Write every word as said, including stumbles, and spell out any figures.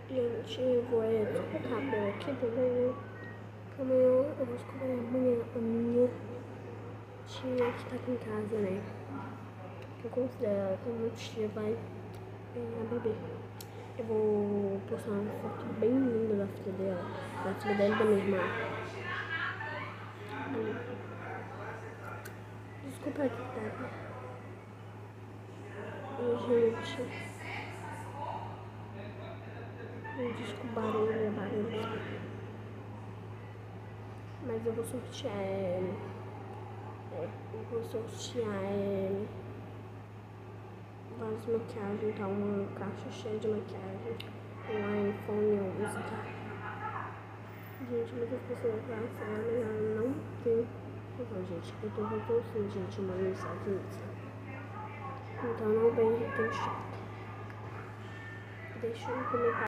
Gente, eu vou é, descobrir o cabelo aqui também, né? Amanhã eu vou descobrir amanhã a minha tia que tá aqui em casa, né? Eu considero ela como tia, vai é, a bebê. Eu vou postar uma foto bem linda da filha dela, da filha dela e da minha irmã. Desculpa aqui, tá? E, gente... Desculpa o barulho, é barulho. Mas eu vou sortear ele. É, eu vou sortear ele. Várias maquiagens, tá? Uma caixa cheia de maquiagem. Um iPhone onze, tá? Gente, muitas pessoas acham melhor não ter. Então, gente, eu tô voltando assim, gente, uma mensagem. Então não vem ter chato. Deixa um comentário.